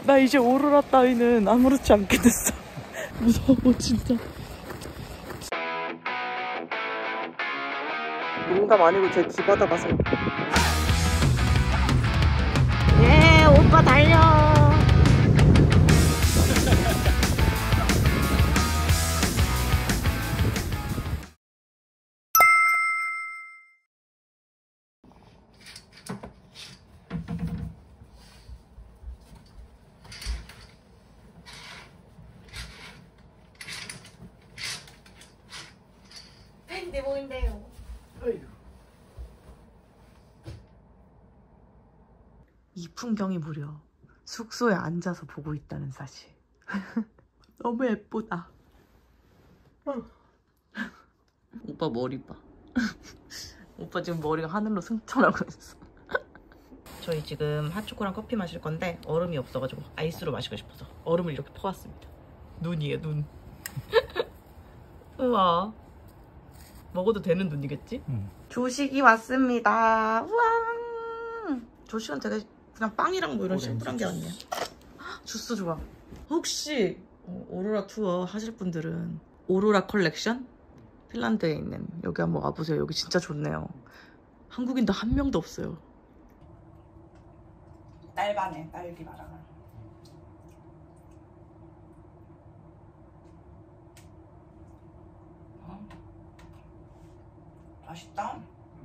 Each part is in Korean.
나 이제 오로라 따위는 아무렇지 않게 됐어. 무서워 진짜. 농담 아니고 제 뒤바다 가서. 예, 오빠 달려. 팬데 보인대요. 이 풍경이 무려 숙소에 앉아서 보고 있다는 사실. 너무 예쁘다. 오빠 머리 봐. 오빠 지금 머리가 하늘로 승천하고 있어. 저희 지금 핫초코랑 커피 마실 건데 얼음이 없어가지고 아이스로 마시고 싶어서 얼음을 이렇게 퍼왔습니다. 눈이에요, 눈. 우와. 먹어도 되는 눈이겠지? 조식이 왔습니다. 우와. 조식은 되게 그냥 빵이랑 뭐 이런 심플한 게 아니에요. 주스 좋아. 혹시 오로라 투어 하실 분들은 오로라 컬렉션? 핀란드에 있는 여기 한번 와보세요. 여기 진짜 좋네요. 한국인도 한 명도 없어요. 딸바네, 딸기 바라가. 맛있다.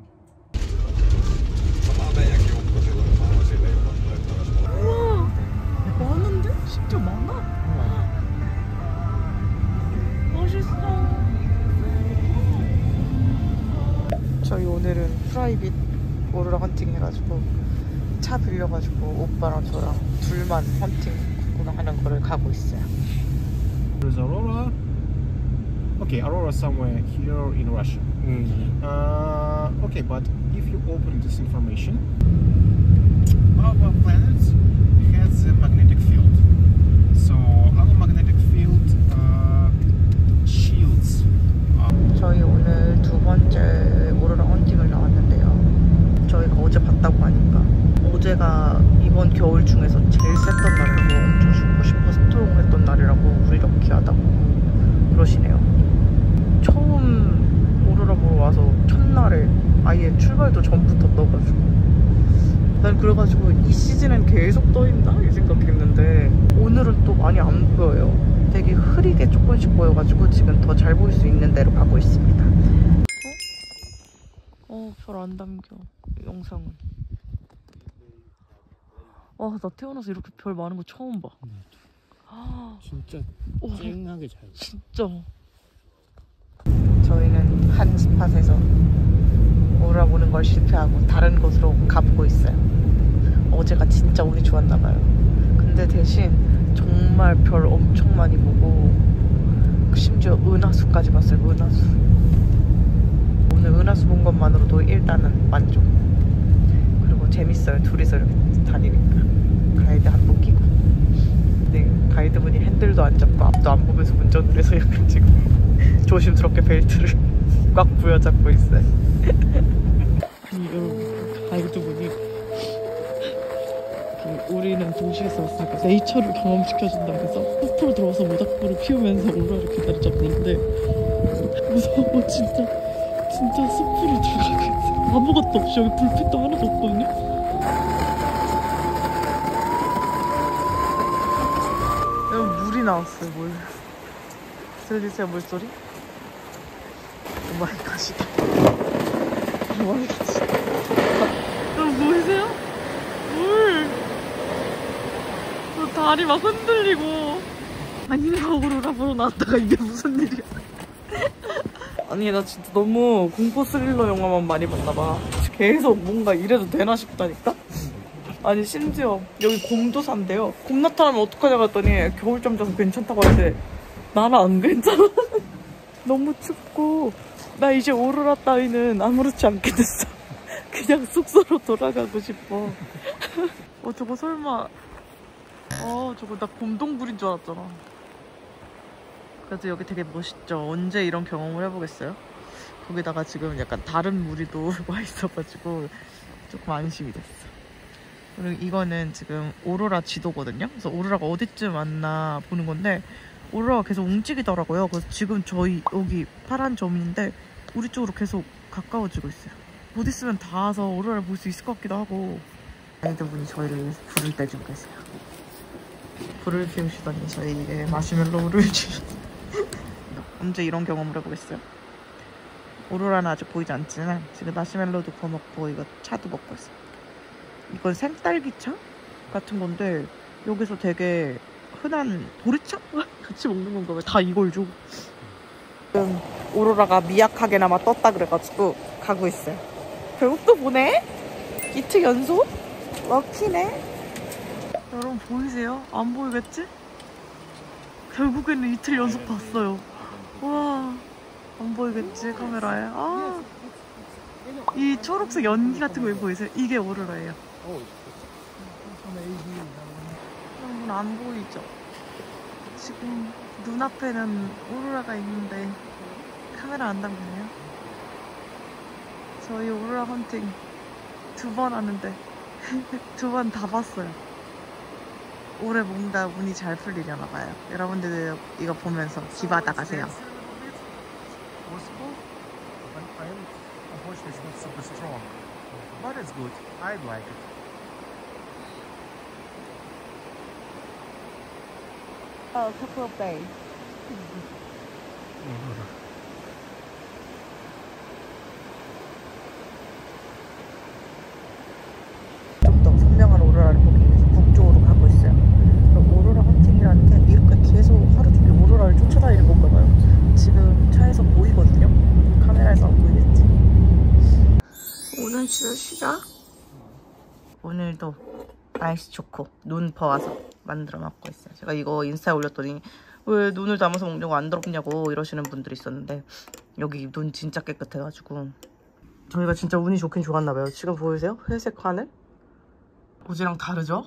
우와, 많은데? 진짜 많아. 맛있어. 저희 오늘은 프라이빗 오로라 헌팅 해가지고 차 빌려가지고 오빠랑 저랑 둘만 헌팅 구경하는 거를 가고 있어요. There's Aurora. Okay, Aurora somewhere here in Russia. Okay, but if you open this information, our planet has a magnetic field. So our magnetic field shields. 저희 오늘 두 번째 오로라 헌팅을 나왔는데요. 저희가 어제 봤다고 하니까 어제가 이번 겨울 중에서 제일 셌던 날이라고, 엄청 죽고 싶어 스토롱했던 날이라고 우리 럭키하다고 그러시네요. 처음 오로라 보러 와서 첫날에 아예 출발도 전부터 떠가지고 난 그래가지고 이 시즌엔 계속 떠있나? 이 생각했는데 오늘은 또 많이 안 보여요. 되게 흐리게 조금씩 보여가지고 지금 더 잘 보일 수 있는 데로 가고 있습니다. 별 안 담겨 영상은. 와, 나 태어나서 이렇게 별 많은 거 처음 봐. 진짜 쨍하게 잘. 진짜. 저희는 한 스팟에서 오로라 보는 걸 실패하고 다른 곳으로 가보고 있어요. 어제가 진짜 운이 좋았나봐요. 근데 대신 정말 별 엄청 많이 보고 심지어 은하수까지 봤어요. 은하수. 오늘 은하수 본 것만으로도 일단은 만족. 그리고 재밌어요. 둘이서 이렇게 다니니까. 가이드 한복 끼고. 근데 가이드분이 핸들도 안 잡고 앞도 안 보면서 운전을 해서 약간 지금 조심스럽게 벨트를 꽉 부여잡고 있어요. 아니 여러분, 가이드분이 우리는 도시에서 왔으니까 네이처를 경험시켜준다면서 숲으로 들어와서 모닥불을 피우면서 오로라를 기다려잡는데 무서워. 진짜 숲으로 들어가고 있어. 아무것도 없이 여기 불빛도 하나도 없거든요. 여기 물이 나왔어요. 물 들리세요? 물소리? 오마이갓이다. 오마이갓이다. 여러분 보이세요? 물! 다리 막 흔들리고. 아니 내가 오로라 보러 나왔다가 이게 무슨 일이야. 아니 나 진짜 너무 공포 스릴러 영화만 많이 봤나봐. 계속 뭔가 이래도 되나 싶다니까? 아니 심지어 여기 곰도 산대요. 곰 나타나면 어떡하냐고 했더니 겨울잠 자서 괜찮다고 하는데 나는 안 괜찮아. 너무 춥고 나 이제 오로라 따위는 아무렇지 않게 됐어. 그냥 숙소로 돌아가고 싶어. 저거 설마 저거 나 곰동굴인 줄 알았잖아. 그래도 여기 되게 멋있죠. 언제 이런 경험을 해보겠어요? 거기다가 지금 약간 다른 무리도 와 있어가지고 조금 안심이 됐어. 그리고 이거는 지금 오로라 지도거든요. 그래서 오로라가 어디쯤 왔나 보는 건데 오로라가 계속 움직이더라고요. 그래서 지금 저희 여기 파란 점인데 우리 쪽으로 계속 가까워지고 있어요. 곧 있으면 다 와서 오로라를 볼 수 있을 것 같기도 하고. 가이드분이 저희를 위해서 불을 떼주고 계세요. 불을 피우시더니 저희에게 마시멜로우를 주셨어요. 언제 이런 경험을 해보겠어요? 오로라는 아직 보이지 않지만 지금 마시멜로우도 구워 먹고 이거 차도 먹고 있어요. 이건 생딸기차 같은 건데 여기서 되게 흔한 보리차? 같이 먹는 건가 왜 다 이걸 줘. 지금 오로라가 미약하게나마 떴다 그래가지고 가고 있어요. 결국 또 보네? 이틀 연속? 럭키네. 여러분 보이세요? 안 보이겠지? 결국에는 이틀 연속 봤어요. 와, 안 보이겠지 카메라에. 아, 이 초록색 연기 같은 거 보이세요? 이게 오로라예요. 여러분 안 보이죠? 지금 눈앞에는 오로라가 있는데 카메라 안 담기네요. 저희 오로라 헌팅 2번 하는데 2번 다 봤어요. 올해 뭔가 운이 잘 풀리려나 봐요. 여러분들 이거 보면서 기받아 가세요. But it's good. I like it. A couple of days. 좀 더 선명한 오로라를 보기 위해서 북쪽으로 가고 있어요. 오로라 헌팅이라는 게 이렇게 계속 하루 종일 오로라를 쫓아다니는 건가 봐요. 지금 차에서 보이거든요. 카메라에서 안 보이겠지. 오늘 진짜 쉬자. 오늘도 날씨 좋고 눈 퍼와서 만들어 먹고 있어요. 제가 이거 인스타에 올렸더니 왜 눈을 담아서 먹냐고 안 더럽냐고 이러시는 분들이 있었는데 여기 눈 진짜 깨끗해가지고 저희가 진짜 운이 좋긴 좋았나봐요. 지금 보이세요? 회색 하늘? 어제랑 다르죠?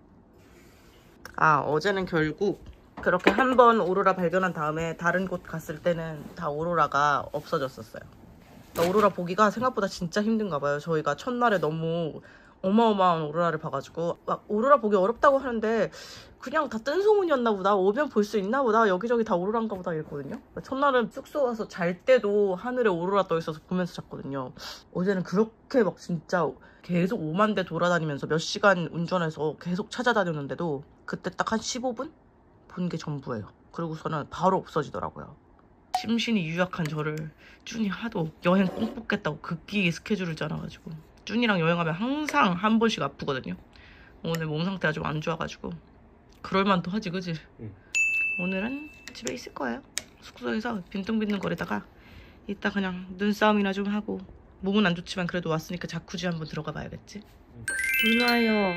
아, 어제는 결국 그렇게 한 번 오로라 발견한 다음에 다른 곳 갔을 때는 다 오로라가 없어졌었어요. 그러니까 오로라 보기가 생각보다 진짜 힘든가 봐요. 저희가 첫날에 너무 어마어마한 오로라를 봐가지고 막 오로라 보기 어렵다고 하는데 그냥 다 뜬 소문이었나 보다. 오면 볼 수 있나 보다. 여기저기 다 오로라인가 보다 이랬거든요. 첫날은 숙소 와서 잘 때도 하늘에 오로라 떠 있어서 보면서 잤거든요. 어제는 그렇게 막 진짜 계속 5만 대 돌아다니면서 몇 시간 운전해서 계속 찾아다녔는데도 그때 딱 한 15분? 본 게 전부예요. 그러고서는 바로 없어지더라고요. 심신이 유약한 저를 쭈니 하도 여행 꼭 뽑겠다고 급기 스케줄을 짜놔가지고 쭈니랑 여행하면 항상 한 번씩 아프거든요. 오늘 몸 상태가 좀 안 좋아가지고 그럴만도 하지 그지? 응. 오늘은 집에 있을 거예요. 숙소에서 빈둥빈둥 거리다가 이따 그냥 눈싸움이나 좀 하고 몸은 안 좋지만 그래도 왔으니까 자쿠지 한번 들어가 봐야겠지? 눈 와요.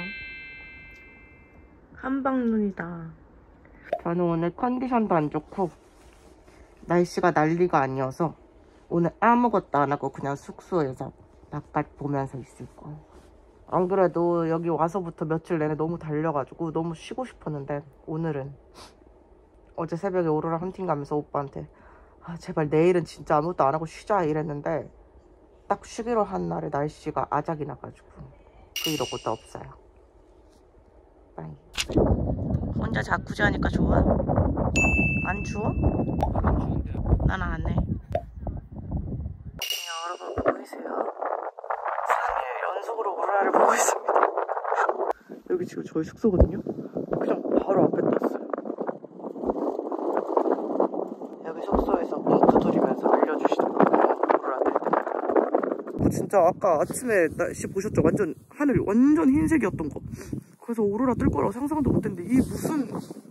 한방눈이다. 저는 오늘 컨디션도 안 좋고 날씨가 난리가 아니어서 오늘 아무것도 안 하고 그냥 숙소에서 바깥 보면서 있을 거예요. 안 그래도 여기 와서부터 며칠 내내 너무 달려가지고 너무 쉬고 싶었는데 오늘은 어제 새벽에 오로라 헌팅 가면서 오빠한테 아 제발 내일은 진짜 아무것도 안 하고 쉬자 이랬는데 딱 쉬기로 한 날에 날씨가 아작이 나가지고 그 이러고도 없어요. 빠이. 혼자 자쿠지 하니까 좋아? 안 추워? 난 안 해. 여러분 보이세요? 3일 연속으로 오로라를 보고 있습니다. 여기 지금 저희 숙소거든요? 그냥 바로 앞에 떴어요. 여기 숙소에서 뭉크 돌리면서 알려주시더라고요. 오로라 뜰 때마다. 진짜 아까 아침에 날씨 보셨죠? 하늘이 완전 흰색이었던 거. 그래서 오로라 뜰 거라고 상상도 못했는데 이 무슨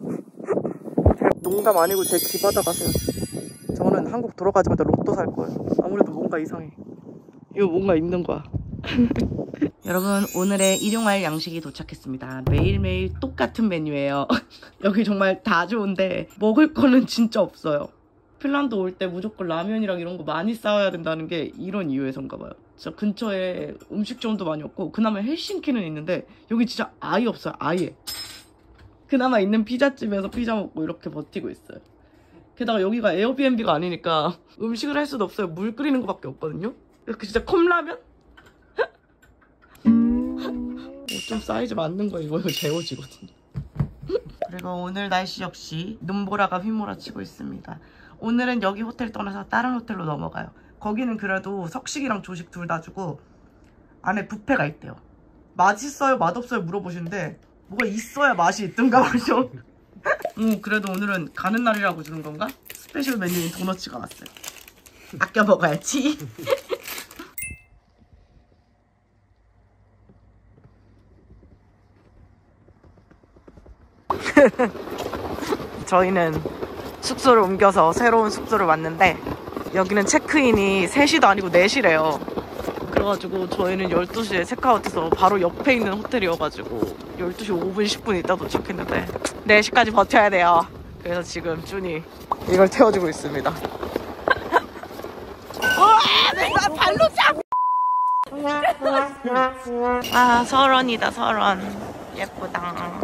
농담 아니고 제 기받아 가세요. 저는 한국 돌아가자마자 로또 살 거예요. 아무래도 뭔가 이상해. 이거 뭔가 있는 거야. 여러분 오늘의 일용할 양식이 도착했습니다. 매일매일 똑같은 메뉴예요. 여기 정말 다 좋은데 먹을 거는 진짜 없어요. 핀란드 올 때 무조건 라면이랑 이런 거 많이 싸워야 된다는 게 이런 이유에서인가 봐요. 진짜 근처에 음식점도 많이 없고 그나마 헬싱키는 있는데 여기 진짜 아예 없어요. 아예. 그나마 있는 피자집에서 피자 먹고 이렇게 버티고 있어요. 게다가 여기가 에어비앤비가 아니니까 음식을 할 수도 없어요. 물 끓이는 거밖에 없거든요. 이렇게 진짜 컵라면? 좀 사이즈 맞는 거 이거 제오지거든요. 그리고 오늘 날씨 역시 눈보라가 휘몰아치고 있습니다. 오늘은 여기 호텔 떠나서 다른 호텔로 넘어가요. 거기는 그래도 석식이랑 조식 둘 다 주고 안에 뷔페가 있대요. 맛있어요 맛없어요 물어보시는데 뭐가 있어야 맛이 있든가 말이죠. 그래도 오늘은 가는 날이라고 주는 건가? 스페셜 메뉴인 도너츠가 왔어요. 아껴 먹어야지. 저희는 숙소를 옮겨서 새로운 숙소를 왔는데 여기는 체크인이 3시도 아니고 4시래요. 그래가지고 저희는 12시에 체크아웃해서 바로 옆에 있는 호텔이어가지고 12시 5분 10분 있다 도착했는데 4시까지 버텨야 돼요. 그래서 지금 준이 이걸 태워주고 있습니다. 내가 발로 잡! 아 설원이다 설원. 예쁘다.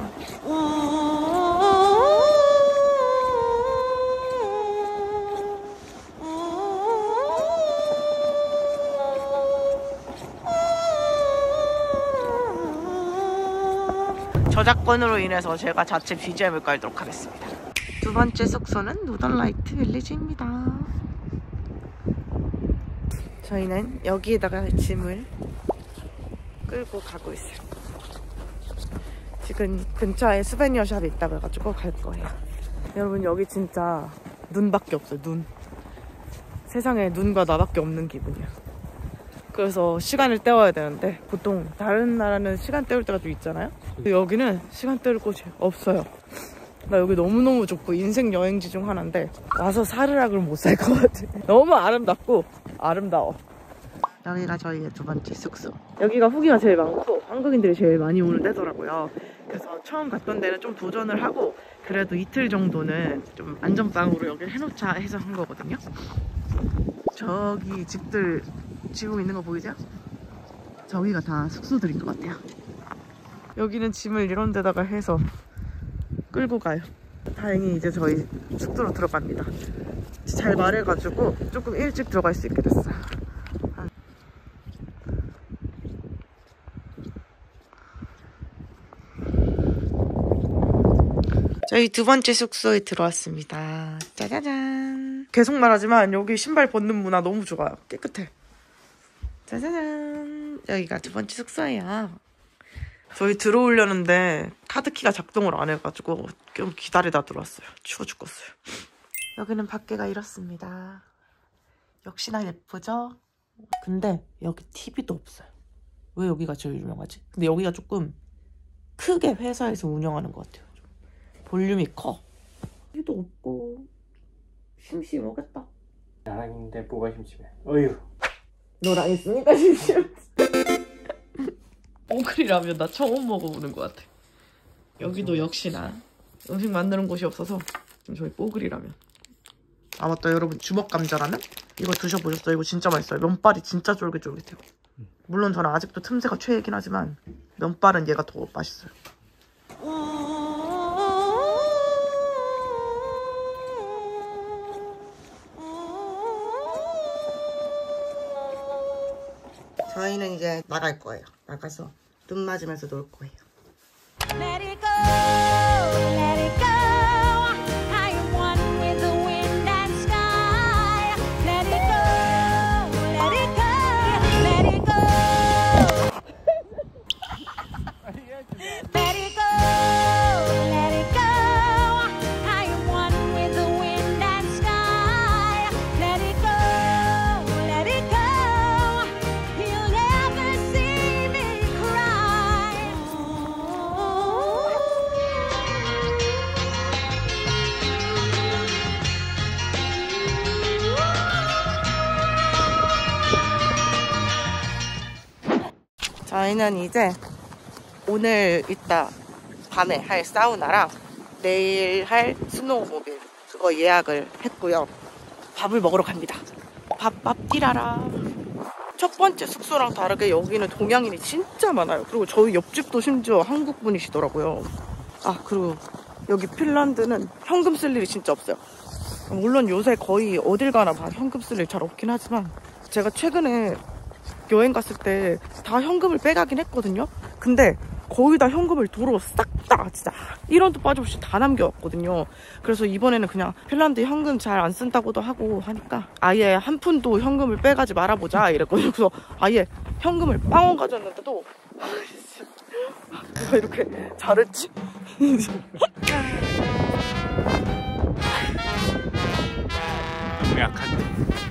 저작권으로 인해서 제가 자체 BGM을 깔도록 하겠습니다. 두 번째 숙소는 노던라이트 빌리지입니다. 저희는 여기에다가 짐을 끌고 가고 있어요. 지금 근처에 스베니어 샵이 있다고 해가지고 갈 거예요. 여러분 여기 진짜 눈밖에 없어요. 눈. 세상에 눈과 나밖에 없는 기분이야. 그래서 시간을 때워야 되는데 보통 다른 나라는 시간 때울 때가 좀 있잖아요. 근데 여기는 시간 때울 곳이 없어요. 나 여기 너무너무 좋고 인생 여행지 중 하나인데 와서 살으라 그러면 못 살 것 같아. 너무 아름답고 아름다워. 여기가 저희의 두 번째 숙소. 여기가 후기가 제일 많고 한국인들이 제일 많이 오는 데더라고요. 그래서 처음 갔던 데는 좀 도전을 하고 그래도 이틀 정도는 좀 안전빵으로 여기를 해놓자 해서 한 거거든요. 저기 집들 지붕 있는 거 보이죠? 저기가 다 숙소들인 것 같아요. 여기는 짐을 이런 데다가 해서 끌고 가요. 다행히 이제 저희 숙소로 들어갑니다. 잘 말해가지고 조금 일찍 들어갈 수 있게 됐어요. 저희 두 번째 숙소에 들어왔습니다. 짜자잔. 계속 말하지만 여기 신발 벗는 문화 너무 좋아요. 깨끗해. 짜자잔. 여기가 두 번째 숙소예요. 저희 들어오려는데 카드키가 작동을 안 해가지고 좀 기다리다 들어왔어요. 추워 죽겠어요. 여기는 밖에가 이렇습니다. 역시나 예쁘죠? 근데 여기 TV도 없어요. 왜 여기가 제일 유명하지? 근데 여기가 조금 크게 회사에서 운영하는 것 같아요. 좀 볼륨이 커. TV도 없고 심심하겠다. 나랑 있는데 뭐가 심심해. 어휴. 너랑 있으니까 심심해. 뽀글이라면 나 처음 먹어보는 것 같아. 여기도 역시나 음식 만드는 곳이 없어서 지금 저희 뽀글이라면. 아 맞다 여러분, 주먹 감자라면? 이거 드셔보셨어요? 이거 진짜 맛있어요. 면발이 진짜 쫄깃쫄깃해요. 물론 저는 아직도 틈새가 최애긴 하지만 면발은 얘가 더 맛있어요. 저희는 이제 나갈 거예요. 나가서 눈 맞으면서 놀 거예요. Let it go, let it go. I am one with the wind and sky. Let it go, let it go, let it go. Let it go, let it go. I am one with the wind and sky. Let it go, let it go. You'll never see me cry. 저희는 이제 오늘 이따 밤에 할 사우나랑 내일 할 스노우모빌 그거 예약을 했고요. 밥을 먹으러 갑니다. 밥 뛰라라. 첫 번째 숙소랑 다르게 여기는 동양인이 진짜 많아요. 그리고 저희 옆집도 심지어 한국 분이시더라고요. 아 그리고 여기 핀란드는 현금 쓸 일이 진짜 없어요. 물론 요새 거의 어딜 가나 현금 쓸 일 잘 없긴 하지만 제가 최근에 여행 갔을 때 다 현금을 빼가긴 했거든요. 근데 거의 다 현금을 도로 싹 다 진짜 1원도 빠짐없이 다 남겨왔거든요. 그래서 이번에는 그냥 핀란드 현금 잘 안 쓴다고도 하고 하니까 아예 한 푼도 현금을 빼가지 말아보자 이랬거든요. 그래서 아예 현금을 빵원 가져왔는데도 내가 이렇게 잘했지? 너무 약한데.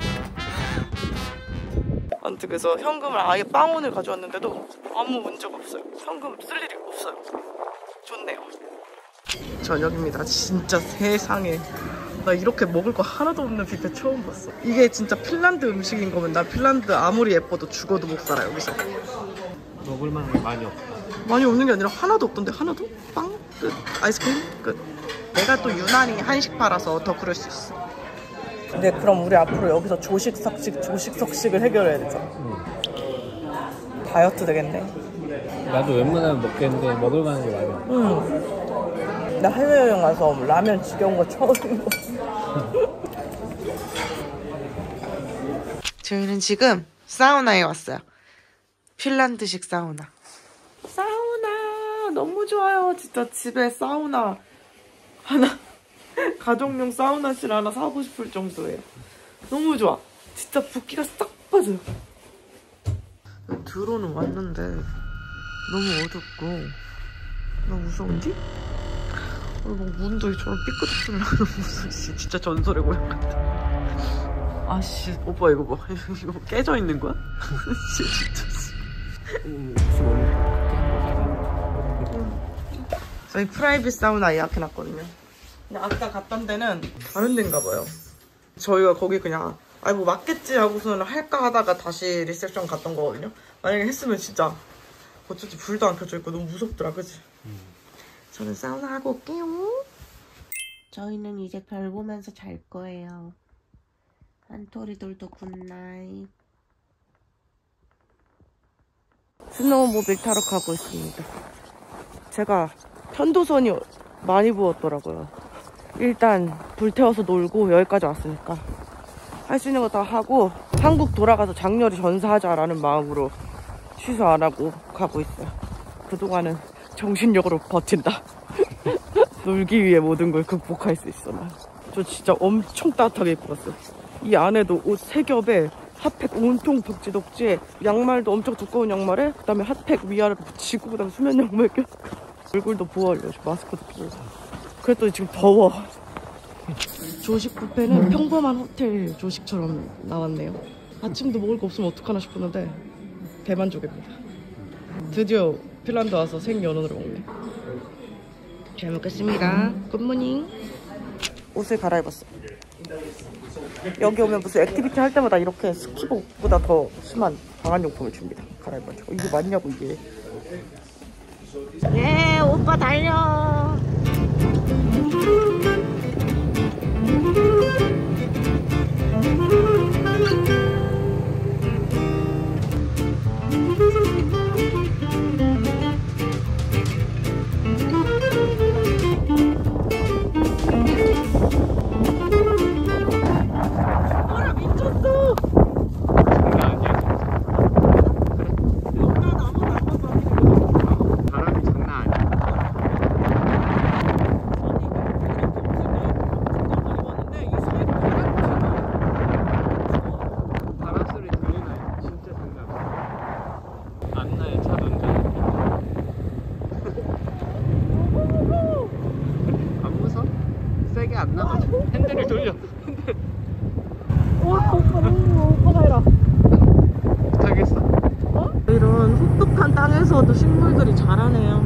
아무튼 그래서 현금을 아예 빵원을 가져왔는데도 아무 문제가 없어요. 현금 쓸 일이 없어요. 좋네요. 저녁입니다. 진짜 세상에 나 이렇게 먹을 거 하나도 없는 뷔페 처음 봤어. 이게 진짜 핀란드 음식인 거면 나 핀란드 아무리 예뻐도 죽어도 못 살아 여기서. 먹을 만한 게 많이 없다. 많이 없는 게 아니라 하나도 없던데. 하나도? 빵? 끝. 아이스크림? 끝. 내가 또 유난히 한식파라서 더 그럴 수 있어. 네, 그럼 우리 앞으로 여기서 조식 석식을 해결해야 되죠. 다이어트 되겠네. 나도 웬만하면 먹겠는데 먹을 만한 게 많이 없다. 나 해외여행 와서 라면 지겨운 거 처음인 거. 저희는 지금 사우나에 왔어요. 핀란드식 사우나. 사우나 너무 좋아요. 진짜 집에 사우나 하나, 가정용 사우나실 하나 사고 싶을 정도예요. 너무 좋아. 진짜 붓기가 싹 빠져요. 들어는 왔는데 너무 어둡고 나 무서운지? 막 문도 저런 삐끗소리 나는 무슨 진짜 전설의 고향 같아. 아씨 오빠 이거 봐. 이거 깨져 있는 거야? 진짜. 저희 프라이빗 사우나 예약해놨거든요. 근데 아까 갔던 데는 다른 데인가 봐요. 저희가 거기 그냥 아니 뭐 맞겠지 하고서는 할까 하다가 다시 리셉션 갔던 거거든요. 만약에 했으면 진짜 어쩐지 불도 안 켜져 있고 너무 무섭더라. 그치? 저는 사우나 하고 올게요. 저희는 이제 별 보면서 잘 거예요. 한토리들도 굿나잇. 스노우모빌 타러 가고 있습니다. 제가 편도선이 많이 부었더라고요. 일단 불태워서 놀고 여기까지 왔으니까 할 수 있는 거 다 하고 한국 돌아가서 장렬히 전사하자라는 마음으로 취소 안 하고 가고 있어요. 그동안은 정신력으로 버틴다. 놀기 위해 모든 걸 극복할 수 있어. 저 진짜 엄청 따뜻하게 입고 갔어요. 이 안에도 옷 3겹에 핫팩 온통 덕지덕지에 양말도 엄청 두꺼운 양말에 그 다음에 핫팩 위아래 붙이고 그 다음에 수면 양말 껴. 얼굴도 부어요. 마스크도 부어. 그랬더니 지금 더워. 조식 뷔페는 평범한 호텔 조식처럼 나왔네요. 아침도 먹을 거 없으면 어떡하나 싶었는데 대만족입니다. 드디어 핀란드 와서 생연어를 먹네. 잘 먹겠습니다. 굿모닝. 옷을 갈아입었어. 여기 오면 무슨 액티비티 할 때마다 이렇게 스키복보다 더 심한 방한용품을 줍니다. 갈아입어가지고. 이게 맞냐고 이게. 예, 오빠 달려. 핸들을 돌려. 와 오빠 너무 오빠가 해라. 못하겠어. 어? 이런 혹독한 땅에서도 식물들이 자라네요.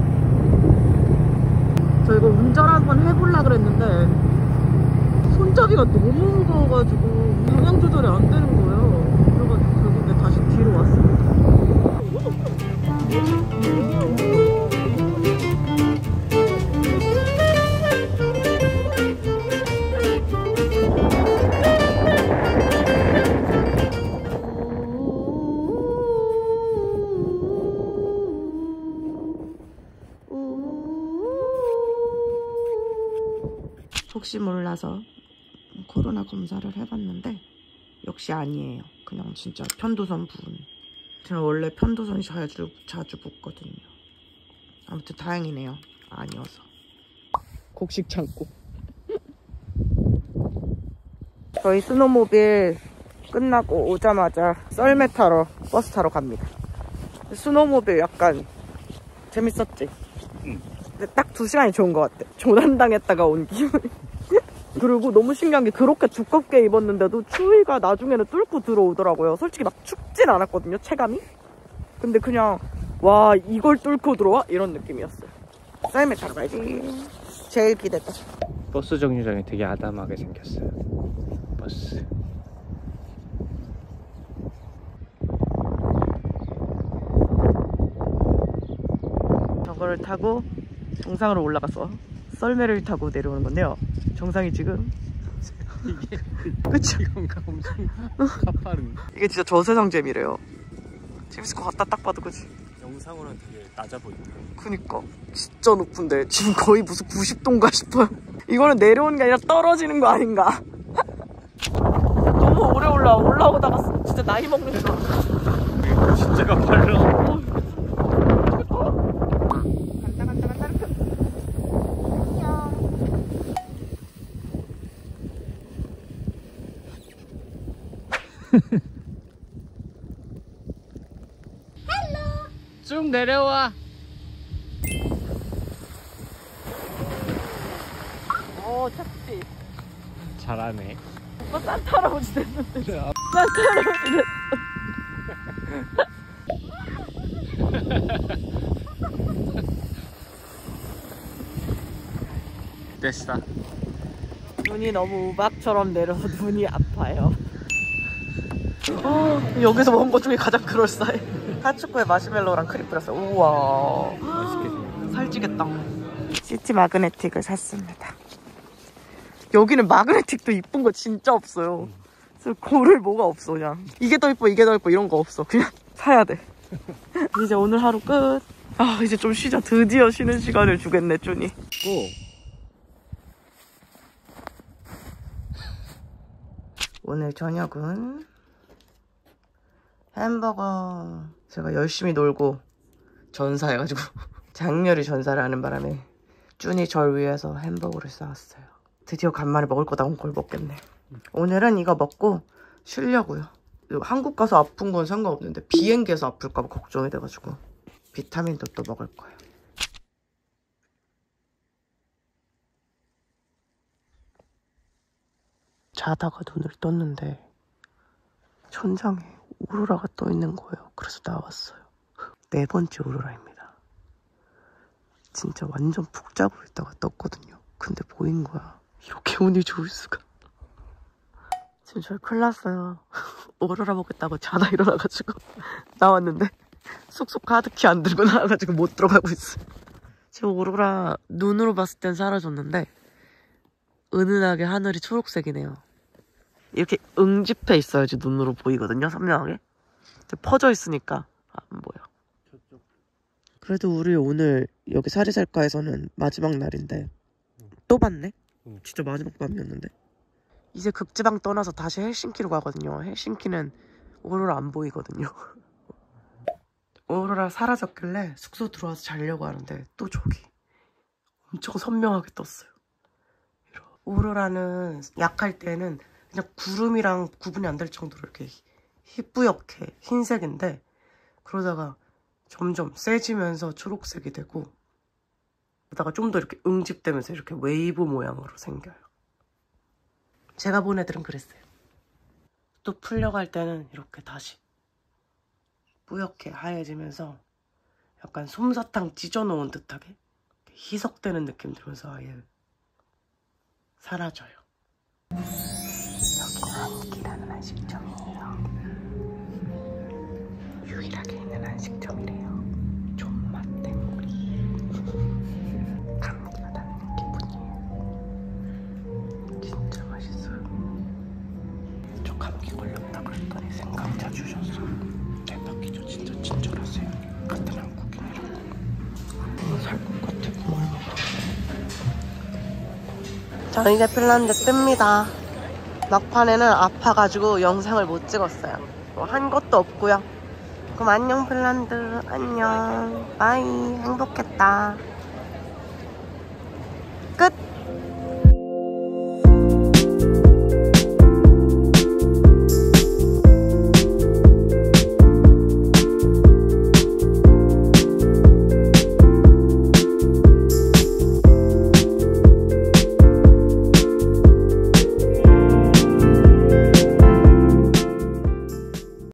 저 이거 운전 한번 해보려고 그랬는데 손잡이가 너무 무거워가지고 방향 조절이 안 되는 거예요. 그래가지고 결국에 다시 뒤로 왔습니다. 혹시 몰라서 코로나 검사를 해봤는데 역시 아니에요. 그냥 진짜 편도선 부은. 저는 원래 편도선이 자주 붓거든요. 아무튼 다행이네요. 아니어서. 곡식 창고. 저희 스노모빌 끝나고 오자마자 썰매 타러 버스 타러 갑니다. 스노모빌 약간 재밌었지? 응. 근데 딱 2시간이 좋은 것 같아. 조난당했다가 온 기분. 그리고 너무 신기한 게 그렇게 두껍게 입었는데도 추위가 나중에는 뚫고 들어오더라고요. 솔직히 막 춥진 않았거든요, 체감이. 근데 그냥 와, 이걸 뚫고 들어와? 이런 느낌이었어요. 썰매 타러 가야지. 제일 기대다. 버스 정류장이 되게 아담하게 생겼어요. 버스. 저거를 타고 정상으로 올라가서 썰매를 타고 내려오는 건데요. 정상이 지금 이게 그치? 이건가 엄청 가파른. 이게 진짜 저세상 재미래요. 재밌을 것 같다 딱 봐도. 그치? 영상으로는 되게 낮아 보인다. 그니까 진짜 높은데 지금 거의 무슨 90도인가 싶어요. 이거는 내려오는 게 아니라 떨어지는 거 아닌가. 너무 오래 올라오다가 진짜 나이 먹는 줄 알았어. 진짜 가팔라. 간다. 쭉 내려와. 착지. 잘하네. 오빠 산타 할아버지 됐는데. 산타 할아버지 됐어. 됐어. 눈이 너무 우박처럼 내려서 눈이 아파요. 여기서 먹은 것 중에 가장 그럴싸해. 핫초코에 마시멜로랑 크림 뿌렸어요. 우와, 맛있게 생겼다. 살찌겠다. 시티 마그네틱을 샀습니다. 여기는 마그네틱도 이쁜 거 진짜 없어요. 그래서 고를 뭐가 없어. 그냥 이게 더 이뻐 이게 더 이뻐 이런 거 없어. 그냥 사야 돼. 이제 오늘 하루 끝. 아, 이제 좀 쉬자. 드디어 쉬는 시간을 주겠네, 쭈니. 오늘 저녁은 햄버거. 제가 열심히 놀고 전사해가지고 장렬히 전사를 하는 바람에 쭈니 절 위해서 햄버거를 싸왔어요. 드디어 간만에 먹을 거다 온 걸 먹겠네. 오늘은 이거 먹고 쉬려고요. 한국 가서 아픈 건 상관없는데 비행기에서 아플까봐 걱정이 돼가지고 비타민도 또 먹을 거예요. 자다가 눈을 떴는데 천장에 오로라가 떠 있는 거예요. 그래서 나왔어요. 4번째 오로라입니다. 진짜 완전 푹 자고 있다가 떴거든요. 근데 보인 거야. 이렇게 운이 좋을 수가. 지금 저희 큰일 났어요. 오로라 보겠다고 자다 일어나가지고 나왔는데 쏙쏙 카드키 안 들고 나와가지고 못 들어가고 있어요. 지금 오로라 눈으로 봤을 땐 사라졌는데 은은하게 하늘이 초록색이네요. 이렇게 응집해 있어야지 눈으로 보이거든요, 선명하게. 퍼져 있으니까 안 보여. 그래도 우리 오늘 여기 사리살카에서는 마지막 날인데 또 봤네? 진짜 마지막 밤이었는데. 이제 극지방 떠나서 다시 헬싱키로 가거든요. 헬싱키는 오로라 안 보이거든요. 오로라 사라졌길래 숙소 들어와서 자려고 하는데 또 저기 엄청 선명하게 떴어요. 오로라는 약할 때는 그냥 구름이랑 구분이 안 될 정도로 이렇게 희뿌옇게 흰색인데 그러다가 점점 세지면서 초록색이 되고 그러다가 좀 더 이렇게 응집되면서 이렇게 웨이브 모양으로 생겨요. 제가 본 애들은 그랬어요. 또 풀려갈 때는 이렇게 다시 뿌옇게 하얘지면서 약간 솜사탕 찢어놓은 듯하게 희석되는 느낌 들면서 아예 사라져요. 여기는 한끼라는 한식점이에요. 유일하게 있는 한식점이래요. 존맛 땡구리. 감기가 나는 기분이에요. 진짜 맛있어요. 저 감기 걸렸다 그랬더니 생강차 주셨어요. 대박이죠. 진짜 친절하세요. 같은 한국인이라고. 이거 살 것 같아. 뭘 먹어. 저 이제 핀란드 뜹니다. 막판에는 아파가지고 영상을 못 찍었어요. 뭐 한 것도 없고요. 그럼 안녕 핀란드. 안녕. 바이. 행복했다.